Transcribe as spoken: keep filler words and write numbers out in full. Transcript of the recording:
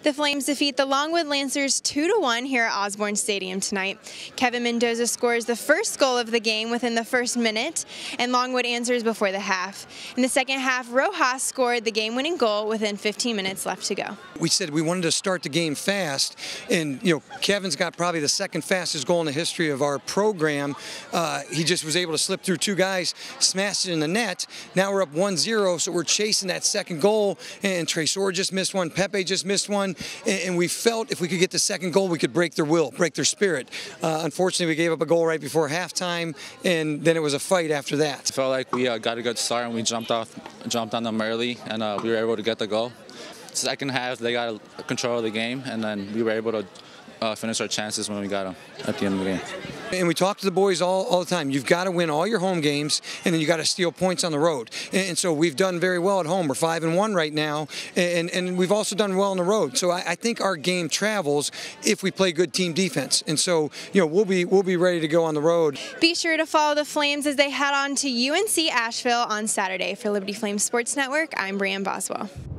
The Flames defeat the Longwood Lancers two to one here at Osborne Stadium tonight. Kevin Mendoza scores the first goal of the game within the first minute, and Longwood answers before the half. In the second half, Rojas scored the game-winning goal within fifteen minutes left to go. We said we wanted to start the game fast, and you know, Kevin's got probably the second fastest goal in the history of our program. Uh, he just was able to slip through two guys, smash it in the net. Now we're up one zero, so we're chasing that second goal, and Tresor just missed one, Pepe just missed one, and we felt if we could get the second goal, we could break their will, break their spirit. Uh, unfortunately, we gave up a goal right before halftime, and then it was a fight after that. I felt like we uh, got a good start, and we jumped off, jumped on them early, and uh, we were able to get the goal. Second half, they got control of the game, and then we were able to uh, finish our chances when we got them at the end of the game. And we talk to the boys all, all the time. You've got to win all your home games, and then you got to steal points on the road. And, and so we've done very well at home. We're five and one right now, and and we've also done well on the road. So I, I think our game travels if we play good team defense. And so you know we'll be we'll be ready to go on the road. Be sure to follow the Flames as they head on to U N C Asheville on Saturday. For Liberty Flames Sports Network, I'm Brianne Boswell.